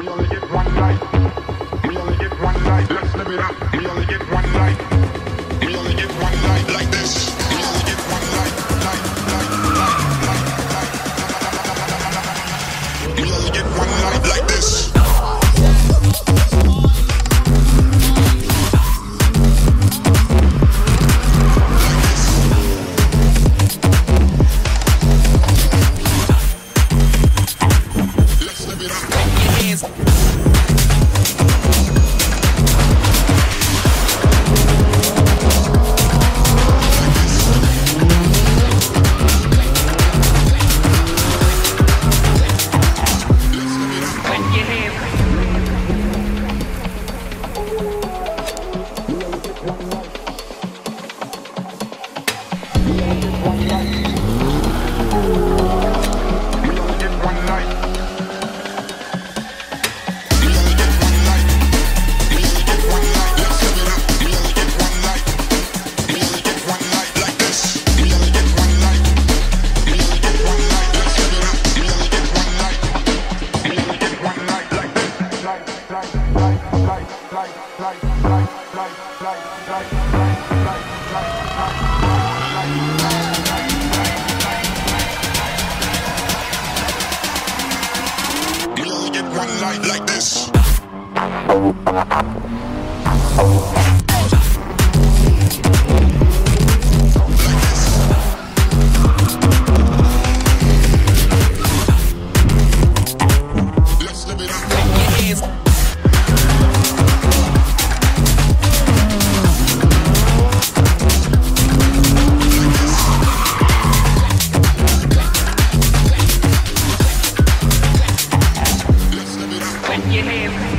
We only get one life. We only get one life. Let's live it up. We only get one life. We only get one life like this. We only get one life. We only get one life like this. One light like this. Let's live it up. When you live